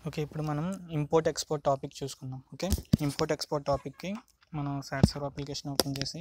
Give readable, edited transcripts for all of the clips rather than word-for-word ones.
Okay. ఇప్పుడు మనం import, export topic చూసుకుందాం. ఓకే. ఇంపోర్ట్, ఎక్స్‌పోర్ట్ టాపిక్‌కి మనం సాట్ సర్వ్ అప్లికేషన్ ఓపెన్ చేసి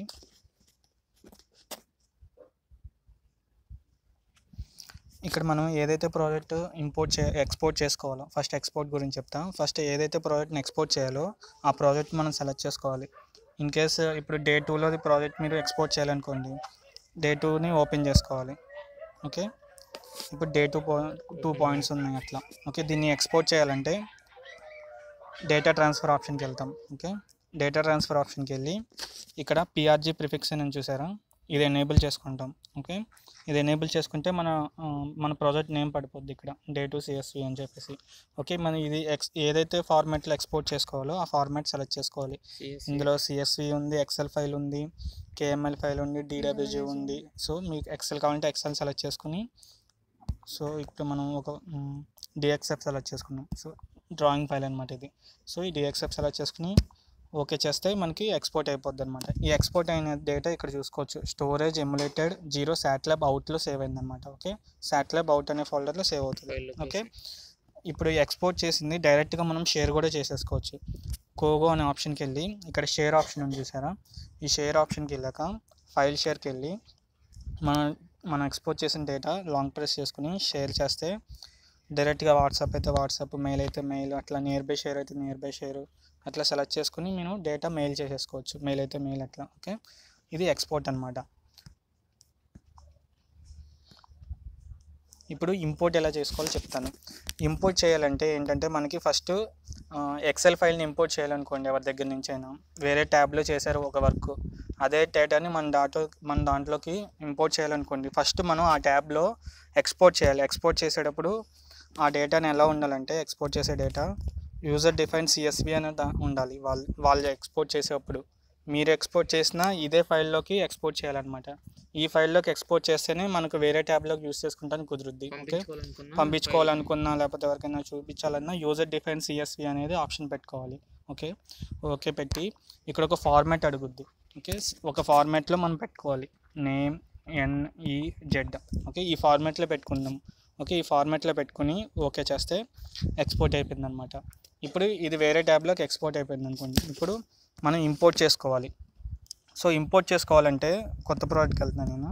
ఇక్కడ మనం ఏదైతే ప్రోడక్ట్ ఎక్స్‌పోర్ట్ చేసుకోవాలో ఫస్ట్ ఎక్స్‌పోర్ట్ గురించి చెప్తా. ఫస్ట్ ఏదైతే ప్రోడక్ట్‌ని ఎక్స్‌పోర్ట్ చేయాలో ఆ ప్రాజెక్ట్ మనం సెలెక్ట్ చేసుకోవాలి. ఇన్ కేస్ ఇప్పుడు డే 2లోది ప్రాజెక్ట్ మీరు ఎక్స్‌పోర్ట్ చేయాలనుకోండి, డే 2ని ఓపెన్ చేసుకోవాలి. ఓకే. ఇప్పుడు డే 2 పాయింట్స్ ఉన్నాయి అట్లా. ఓకే. దీన్ని ఎక్స్‌పోర్ట్ చేయాలంటే డేటా ట్రాన్స్ఫర్ ఆప్షన్కి వెళ్తాం. ఓకే. డేటా ట్రాన్స్ఫర్ ఆప్షన్కి వెళ్ళి ఇక్కడ పిఆర్జీ ప్రిఫిక్స్ అని చూసారా, ఇది ఎనేబుల్ చేసుకుంటాం. ఓకే. ఇది ఎనేబుల్ చేసుకుంటే మన ప్రాజెక్ట్ నేమ్ పడిపోద్ది ఇక్కడ డే 2 సిఎస్వి అని చెప్పేసి. ఓకే. మనం ఇది ఏదైతే ఫార్మాట్లో ఎక్స్పోర్ట్ చేసుకోవాలో ఆ ఫార్మాట్ సెలెక్ట్ చేసుకోవాలి. ఇందులో సిఎస్వి ఉంది, ఎక్సెల్ ఫైల్ ఉంది, కేఎంఎల్ ఫైల్ ఉంది, డిడబ్ల్యూజీ ఉంది. సో మీకు ఎక్సెల్ కావాలంటే ఎక్సెల్ సెలెక్ట్ చేసుకుని, సో ఇప్పుడు మనం ఒక డిఎక్స్ఎఫ్ సెలెక్ట్ చేసుకున్నాం. సో డ్రాయింగ్ ఫైల్ అనమాట ఇది. సో ఈ డిఎక్స్ఎఫ్ సెలెక్ట్ చేసుకుని ఓకే చేస్తే మనకి ఎక్స్పోర్ట్ అయిపోద్ది అనమాట. ఈ ఎక్స్పోర్ట్ అయిన డేటా ఇక్కడ చూసుకోవచ్చు. స్టోరేజ్ ఎమ్యులేటెడ్ 0 సాట్ల్యాబ్ అవుట్లో సేవ్ అయిందనమాట. ఓకే. సాట్ల్యాబ్ అవుట్ అనే ఫోల్డర్లో సేవ్ అవుతుంది. ఓకే. ఇప్పుడు ఎక్స్పోర్ట్ చేసింది డైరెక్ట్గా మనం షేర్ కూడా చేసేసుకోవచ్చు. కోగో అనే ఆప్షన్కి వెళ్ళి ఇక్కడ షేర్ ఆప్షన్ ఉంది చూసారా, ఈ షేర్ ఆప్షన్కి వెళ్ళాక ఫైల్ షేర్కి వెళ్ళి మనం ఎక్స్పోర్ట్ చేసిన డేటా లాంగ్ ప్రెస్ చేసుకుని షేర్ చేస్తే డైరెక్ట్గా వాట్సాప్ అయితే వాట్సాప్, మెయిల్ అయితే మెయిల్, అట్లా నియర్ బై షేర్ అయితే నియర్ బై షేర్ అట్లా సెలెక్ట్ చేసుకుని నేను డేటా మెయిల్ చేసేసుకోవచ్చు. మెయిల్ అయితే మెయిల్ అట్లా. ఓకే. ఇది ఎక్స్పోర్ట్ అనమాట. ఇప్పుడు ఇంపోర్ట్ ఎలా చేసుకోవాలో చెప్తాను. ఇంపోర్ట్ చేయాలంటే ఏంటంటే మనకి ఫస్ట్ ఎక్సెల్ ఫైల్ని ఇంపోర్ట్ చేయాలనుకోండి, ఎవరి దగ్గర నుంచి అయినా వేరే ట్యాబ్లో చేశారు ఒక వర్క్, అదే డేటాని మన దాంట్లోకి ఇంపోర్ట్ చేయాలనుకోండి, ఫస్ట్ మనం ఆ ట్యాబ్లో ఎక్స్పోర్ట్ చేయాలి. ఎక్స్పోర్ట్ చేసేటప్పుడు ఆ డేటాని ఎలా ఉండాలంటే, ఎక్స్పోర్ట్ చేసే డేటా యూజర్ డిఫైన్ సిఎస్వి అనేది ఉండాలి. వాళ్ళు ఎక్స్పోర్ట్ చేసేటప్పుడు మీరు ఎక్స్పోర్ట్ చేసిన ఇదే ఫైల్లోకి ఎక్స్పోర్ట్ చేయాలన్నమాట. ఈ ఫైల్లోకి ఎక్స్పోర్ట్ చేస్తేనే మనకు వేరే ట్యాబ్లోకి యూస్ చేసుకుంటానికి కుదురుద్ది. ఓకే. పంపించుకోవాలనుకున్నా లేకపోతే ఎవరికైనా చూపించాలన్నా యూజర్ డిఫైన్ సిఎస్వి అనేది ఆప్షన్ పెట్టుకోవాలి. ఓకే. ఓకే పెట్టి ఇక్కడ ఒక ఫార్మాట్ అడుగుద్ది. ఓకే. ఒక ఫార్మాట్లో మనం పెట్టుకోవాలి. Name NEZ. ఓకే. ఈ ఫార్మాట్లో పెట్టుకుందాం. ఓకే. ఈ ఫార్మాట్లో పెట్టుకుని ఓకే చేస్తే ఎక్స్పోర్ట్ అయిపోయింది అనమాట. ఇప్పుడు ఇది వేరే ట్యాబ్లోకి ఎక్స్పోర్ట్ అయిపోయింది అనుకోండి. ఇప్పుడు మనం ఇంపోర్ట్ చేసుకోవాలి. సో ఇంపోర్ట్ చేసుకోవాలంటే కొత్త ప్రోడక్ట్కి వెళ్తున్నాను నేను.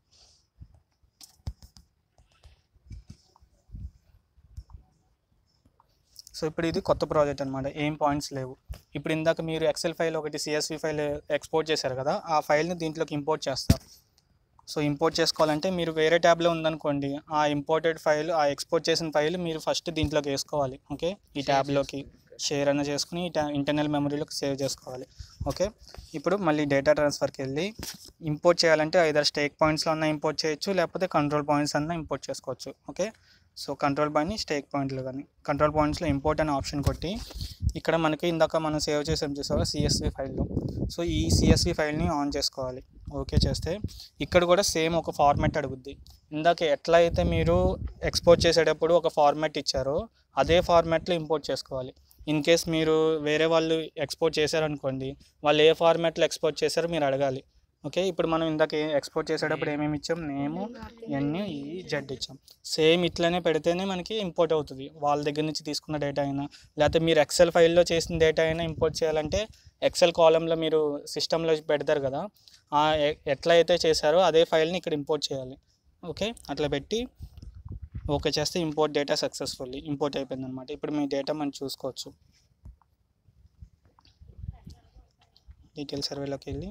సో ఇప్పుడు ఇది కొత్త ప్రాజెక్ట్ అనమాట, ఏం పాయింట్స్ లేవు. ఇప్పుడు ఇందాక మీరు ఎక్సెల్ ఫైల్ ఒకటి సిఎస్వి ఫైల్ ఎక్స్పోర్ట్ చేశారు కదా, ఆ ఫైల్ని దీంట్లోకి ఇంపోర్ట్ చేస్తారు. సో ఇంపోర్ట్ చేసుకోవాలంటే మీరు వేరే ట్యాబ్లో ఉందనుకోండి, ఆ ఇంపోర్టెడ్ ఫైల్, ఆ ఎక్స్పోర్ట్ చేసిన ఫైల్ మీరు ఫస్ట్ దీంట్లోకి వేసుకోవాలి. ఓకే. ఈ ట్యాబ్లోకి షేర్ అన్న చేసుకుని ఇంటర్నల్ మెమరీలోకి సేవ్ చేసుకోవాలి. ఓకే. ఇప్పుడు మళ్ళీ డేటా ట్రాన్స్ఫర్కి వెళ్ళి ఇంపోర్ట్ చేయాలంటే ఐదర్ స్టేక్ పాయింట్స్లో అన్న ఇంపోర్ట్ చేయొచ్చు, లేకపోతే కంట్రోల్ పాయింట్స్ అన్న ఇంపోర్ట్ చేసుకోవచ్చు. ఓకే. సో కంట్రోల్ పాయింట్ని స్టేక్ పాయింట్లు కానీ కంట్రోల్ పాయింట్స్లో ఇంపోర్ట్ అనే ఆప్షన్ కొట్టి ఇక్కడ మనకి ఇందాక మనం సేవ్ చేసాం చూసావా సిఎస్వి ఫైల్లో, సో ఈ సిఎస్వి ఫైల్ని ఆన్ చేసుకోవాలి. ఓకే చేస్తే ఇక్కడ కూడా సేమ్ ఒక ఫార్మాట్ అడుగుద్ది. ఇందాక ఎట్లా అయితే మీరు ఎక్స్పోర్ట్ చేసేటప్పుడు ఒక ఫార్మాట్ ఇచ్చారో అదే ఫార్మాట్లో ఇంపోర్ట్ చేసుకోవాలి. ఇన్ కేస్ మీరు వేరే వాళ్ళు ఎక్స్పోర్ట్ చేశారనుకోండి, వాళ్ళు ఏ ఫార్మాట్లో ఎక్స్పోర్ట్ చేశారో మీరు అడగాలి. ఓకే. ఇప్పుడు మనం ఇందాక ఎక్స్పోర్ట్ చేసేటప్పుడు ఏమేమి ఇచ్చాం, నేము NEZ ఇచ్చాం. సేమ్ ఇట్లనే పెడితేనే మనకి ఇంపోర్ట్ అవుతుంది. వాళ్ళ దగ్గర నుంచి తీసుకున్న డేటా అయినా, లేకపోతే మీరు ఎక్సెల్ ఫైల్లో చేసిన డేటా అయినా ఇంపోర్ట్ చేయాలంటే ఎక్సెల్ కాలంలో మీరు సిస్టంలో పెడతారు కదా, ఎట్లా అయితే చేశారో అదే ఫైల్ని ఇక్కడ ఇంపోర్ట్ చేయాలి. ఓకే. అట్లా పెట్టి ఓకే చేస్తే ఇంపోర్ట్ డేటా సక్సెస్ఫుల్లీ ఇంపోర్ట్ అయిపోయింది అనమాట. ఇప్పుడు మీ డేటా మనం చూసుకోవచ్చు. డీటెయిల్ సర్వేలోకి వెళ్ళి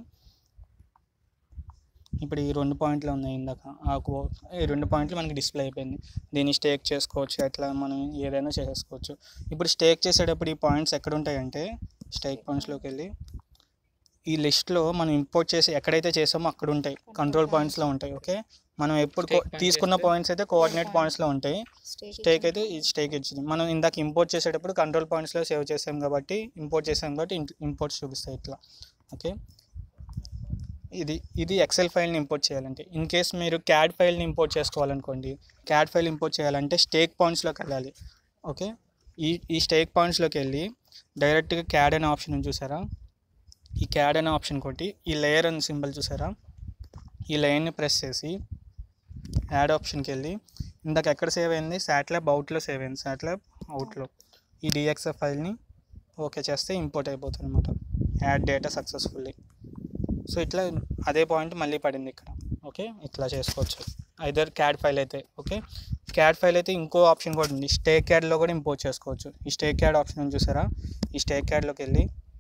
ఇప్పుడు ఈ 2 పాయింట్లు ఉన్నాయి ఇందాక, ఈ 2 పాయింట్లు మనకి డిస్ప్లే అయిపోయింది. దీన్ని స్టేక్ చేసుకోవచ్చు, ఎట్లా మనం ఏదైనా చేసుకోవచ్చు. ఇప్పుడు స్టేక్ చేసేటప్పుడు ఈ పాయింట్స్ ఎక్కడ ఉంటాయంటే, స్టేక్ పాయింట్స్లోకి వెళ్ళి ఈ లిస్ట్లో మనం ఇంపోర్ట్ చేసి ఎక్కడైతే చేసామో అక్కడ ఉంటాయి, కంట్రోల్ పాయింట్స్లో ఉంటాయి. ఓకే. మనం ఎప్పుడు తీసుకున్న పాయింట్స్ అయితే కోఆర్డినేట్ పాయింట్స్లో ఉంటాయి, స్టేక్ అయితే ఈ స్టేక్ ఇచ్చింది. మనం ఇందాక ఇంపోర్ట్ చేసేటప్పుడు కంట్రోల్ పాయింట్స్లో సేవ్ చేసాం కాబట్టి ఇంపోర్ట్స్ చూపిస్తాయి ఇట్లా. ఓకే. ఇది ఎక్సెల్ ఫైల్ని ఇంపోర్ట్ చేయాలంటే. ఇన్ కేస్ మీరు క్యాడ్ ఫైల్ని ఇంపోర్ట్ చేసుకోవాలనుకోండి, క్యాడ్ ఫైల్ ఇంపోర్ట్ చేయాలంటే స్టేక్ పాయింట్స్లోకి వెళ్ళాలి. ఓకే. ఈ స్టేక్ పాయింట్స్లోకి వెళ్ళి డైరెక్ట్గా క్యాడ్ అనే ఆప్షన్ చూసారా, ఈ క్యాడ్ అనే ఆప్షన్ కొట్టి ఈ లేయర్ అనే సింబల్ చూసారా, ఈ లేయర్ని ప్రెస్ చేసి యాడ్ ఆప్షన్కి వెళ్ళి ఇందాక ఎక్కడ సేవ్ అయింది, సాట్లాబ్ అవుట్లో సేవ్ అయింది, సాట్లాబ్ అవుట్లో. ఈ DXF ఫైల్ని ఓకే చేస్తే ఇంపోర్ట్ అయిపోతుంది అనమాట. Add data successfully. సో ఇట్లా అదే పాయింట్ మళ్ళీ పడింది ఇక్కడ. ఓకే, ఇట్లా చేసుకోవచ్చు. ఐదర్ CAD ఫైల్ అయితే ఓకే. CAD ఫైల్ అయితే ఇంకో ఆప్షన్ కూడా ఉంది, స్టే CADలో కూడా ఇంపోర్ట్ చేసుకోవచ్చు. ఈ స్టే CAD ఆప్షన్ చూసారా, ఈ స్టే CADలోకి వెళ్ళి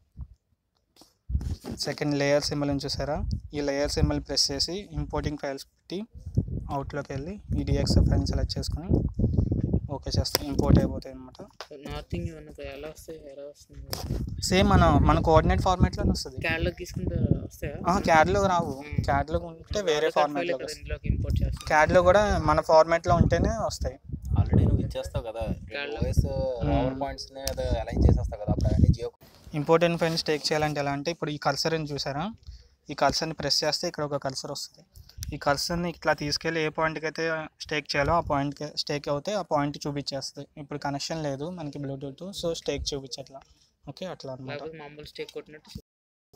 సెకండ్ లేయర్ సింబల్ చూసారా, ఈ లేయర్ సింబల్ ప్రెస్ చేసి ఇంపోర్టింగ్ ఫైల్స్ పెట్టి అవుట్లోకి వెళ్ళి ఈ DXF ఫైల్ని సెలెక్ట్ చేసుకొని ఓకే చేస్తే ఇంపోర్ట్ అయిపోతాయి అనమాట. నార్తింగ్ ఎలా వస్తాయి, ఎలా వస్తుంది? సేమ్ మన కోఆర్డినేట్ ఫార్మాట్లోనే వస్తుంది. క్యాడ్లో తీసుకుంటే వస్తాయా? క్యాడ్లో రావు, క్యాడ్లో ఉంటే వేరే ఫార్మాట్లో. ఇందులోకి ఇంపోర్ట్ చేస్తాం. క్యాడ్లో కూడా మన ఫార్మాట్లో ఉంటేనే వస్తాయి. ఆల్రెడీ నువ్వు ఇచ్చేస్తావు కదా వాయిస్ పవర్ పాయింట్స్ని అలైన్ చేసేస్తావు కదా, అప్పుడు అవన్నీ జియో. ఇంపార్టెంట్ ఫైల్స్ టేక్ చేయాలంటే ఎలా అంటే, ఇప్పుడు ఈ కర్సర్ని చూసారా, ఈ కర్సర్ని ప్రెస్ చేస్తే ఇక్కడ ఒక కర్సర్ వస్తుంది. ఈ కర్సర్ని ఇట్లా తీసుకెళ్ళి ఏ పాయింట్కి అయితే స్టేక్ చేయాలో ఆ పాయింట్కి స్టేక్ అవుతే ఆ పాయింట్ చూపించేస్తుంది. ఇప్పుడు కనెక్షన్ లేదు మనకి బ్లూటూత్, సో స్టేక్ చూపించట్లా. ఓకే, అట్లా అనమాట. మామూలు స్టేక్ కొట్టినట్టు